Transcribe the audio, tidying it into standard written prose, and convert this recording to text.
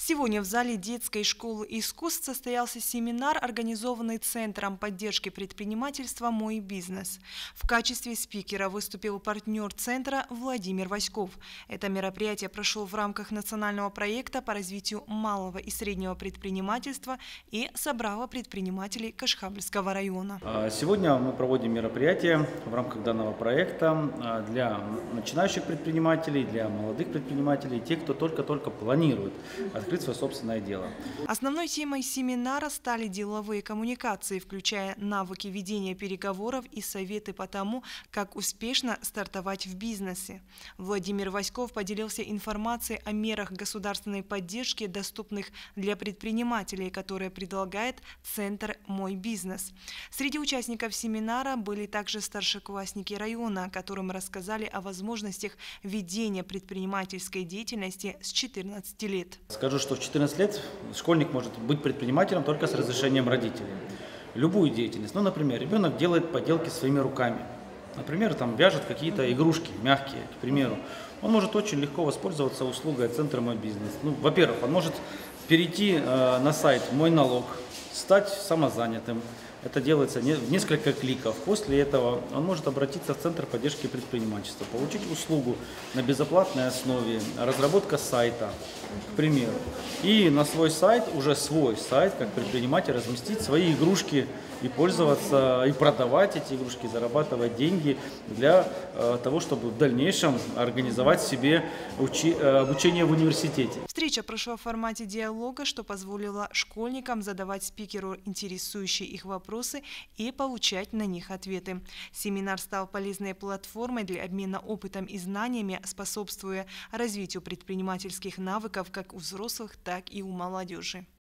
Сегодня в зале детской школы искусств состоялся семинар, организованный Центром поддержки предпринимательства «Мой бизнес». В качестве спикера выступил партнер центра Владимир Васьков. Это мероприятие прошло в рамках национального проекта по развитию малого и среднего предпринимательства и собрало предпринимателей Кашхабльского района. Сегодня мы проводим мероприятие в рамках данного проекта для начинающих предпринимателей, для молодых предпринимателей, тех, кто только-только планирует открыть свое собственное дело. Основной темой семинара стали деловые коммуникации, включая навыки ведения переговоров и советы по тому, как успешно стартовать в бизнесе. Владимир Васьков поделился информацией о мерах государственной поддержки, доступных для предпринимателей, которые предлагает Центр «Мой бизнес». Среди участников семинара были также старшеклассники района, которым рассказали о возможностях ведения предпринимательской деятельности с 14 лет. Скажу, что в 14 лет школьник может быть предпринимателем только с разрешением родителей. Любую деятельность. Ну, например, ребенок делает поделки своими руками. Например, там вяжет какие-то игрушки мягкие, к примеру. Он может очень легко воспользоваться услугой Центра «Мой бизнес». Ну, во-первых, он может перейти на сайт «Мой налог», стать самозанятым. Это делается в несколько кликов. После этого он может обратиться в Центр поддержки предпринимательства, получить услугу на безоплатной основе, разработка сайта, к примеру. И на свой сайт, уже свой сайт, как предприниматель, разместить свои игрушки и пользоваться, и продавать эти игрушки, зарабатывать деньги для того, чтобы в дальнейшем организовать себе обучение в университете. Встреча прошла в формате диалога, что позволило школьникам задавать спикеру интересующие их вопросы и получать на них ответы. Семинар стал полезной платформой для обмена опытом и знаниями, способствуя развитию предпринимательских навыков как у взрослых, так и у молодежи.